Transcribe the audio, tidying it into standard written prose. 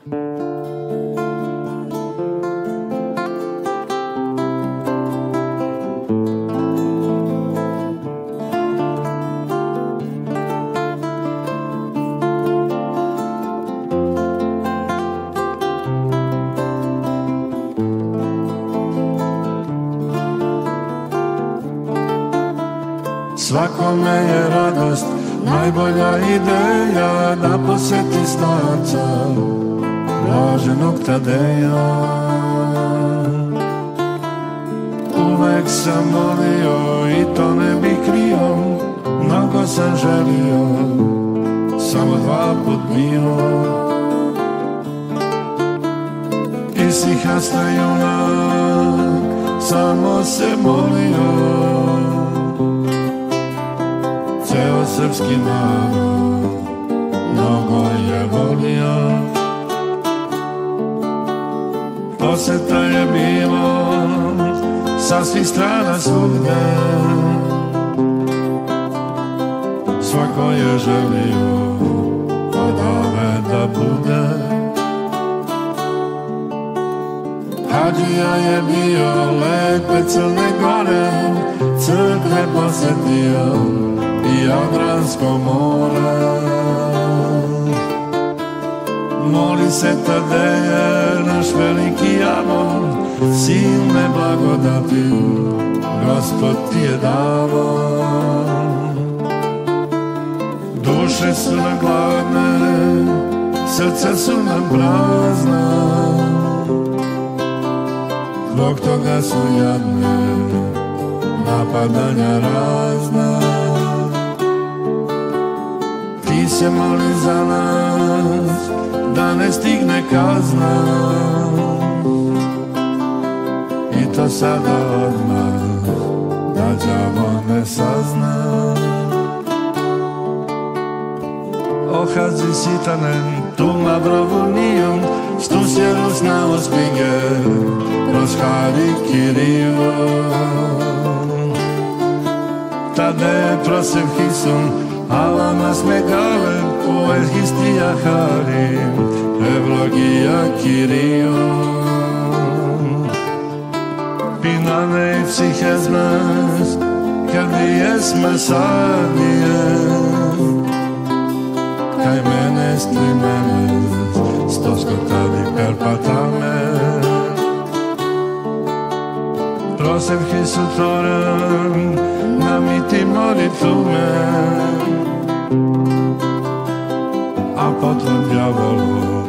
Svakome je radost najbolja ideja da posjeti starca blaženog Tadeja. Uvek sam volio i to ne bih krio, mnogo sam želio, samo 2 put bio. Isihasta junak, samo se molio, ceo srpski narod mnogo je volio. Poseta je bilo sa svih strana svugde, svako je želio od ove da bude. Hadžija je bio lepe Crne Gore, crkve posetio i Jadransko more. Moli se Tadeje, naš veliki amor, silne blagodati Gospod ti je davo. Duše su nam gladne, srca su nam prazna, zbog toga su jadne napadanja razna. Ti se moli za nas da ne stigne kazna, i to sada odmah da đavo ne sazna. Ohazi sitanen, tu mavrovunijom, stusjerus na ospige, proshari kiriju. Tade prosev hisum, alamas megale, poelhistia harim, evlogija kiriju. Pinane psichezmas, kardijes masadije, kaj mene strimene, stosko tadi per patame. Prosev hisutoram, namiti molitume, a potom djavolu